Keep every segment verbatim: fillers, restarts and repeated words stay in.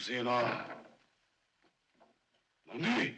せえな。なんで？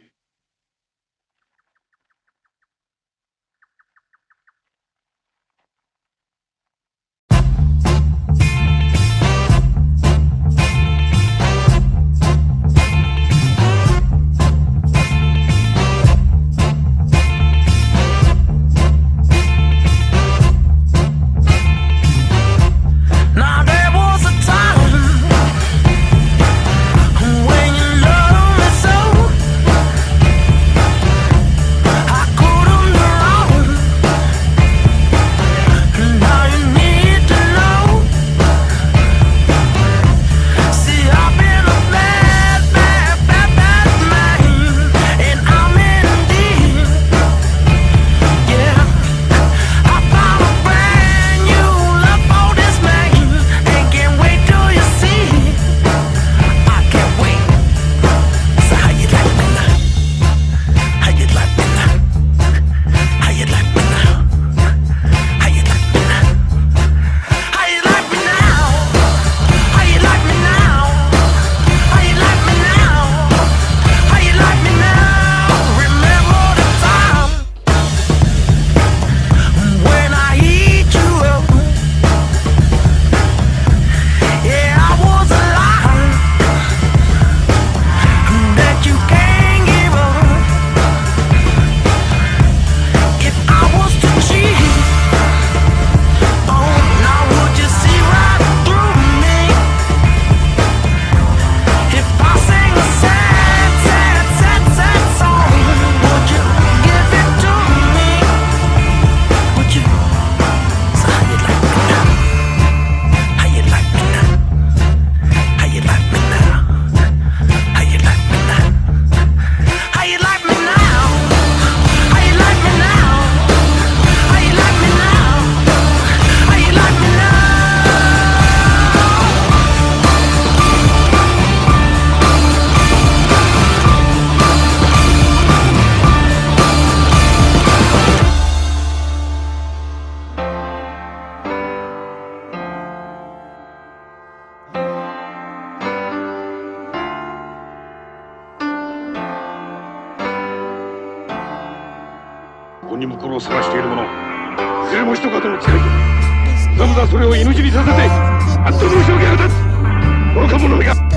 ここに向こうを探している者、いずれも一方の使い手。なのだそれを命にさせて、あっと申し訳が立つ。愚か者めが。こ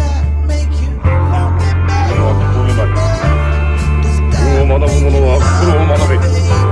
れは心なり。法を学ぶ者は心を学べ。